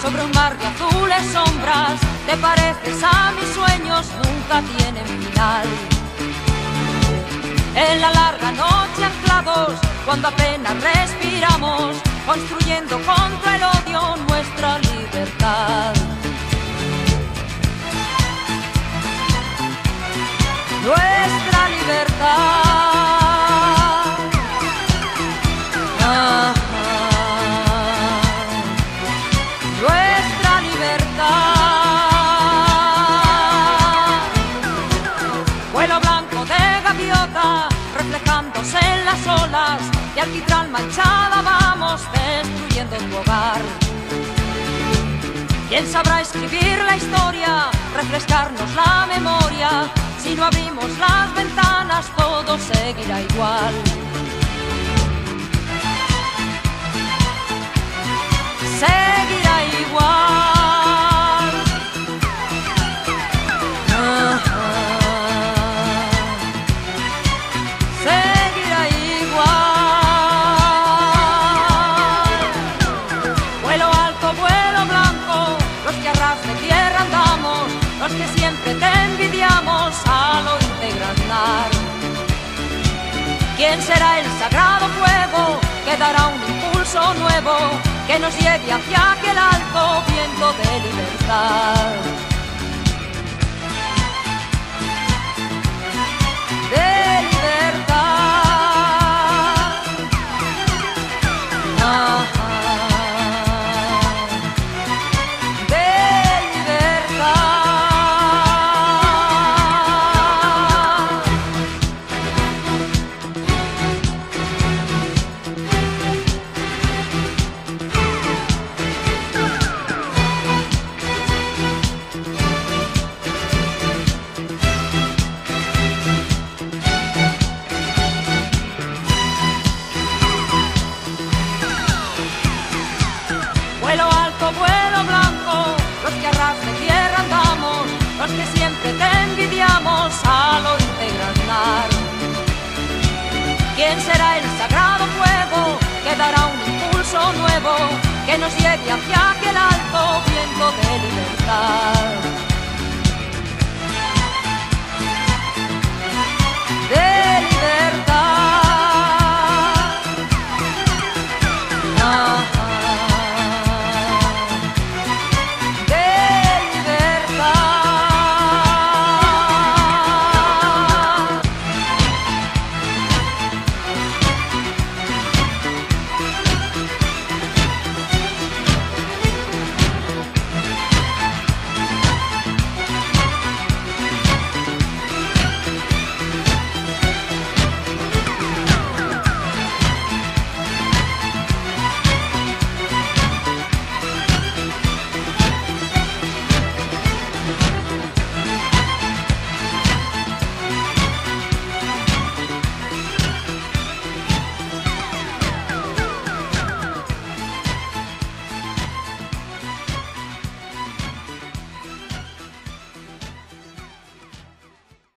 sobre un mar de azules sombras, te pareces a mis sueños, nunca tienen final. En la larga noche anclados, cuando apenas respiramos, construyendo contra el odio nuestra libertad. Nuestra libertad. Nuestra libertad. Vuelo blanco de gaviota, reflejándose en las olas, de alquitrán manchada vamos destruyendo tu hogar. ¿Quién sabrá escribir la historia, refrescarnos la memoria? Si no abrimos las ventanas todo seguirá igual. Seguirá igual. Seguirá igual. Vuelo alto, vuelo blanco, los que a ras de tierra andamos, los que siempre te envidiamos al oírte granar. ¿Quién será el sagrado fuego que dará un impulso nuevo, que nos lleve hacia aquel alto viento de libertad? De libertad. De libertad. Vuelo alto, vuelo blanco, los que a ras de tierra andamos, los que siempre te envidiamos al oírte granar. ¿Quién será el sagrado fuego que dará un impulso nuevo, que nos lleve hacia aquel alto viento de libertad?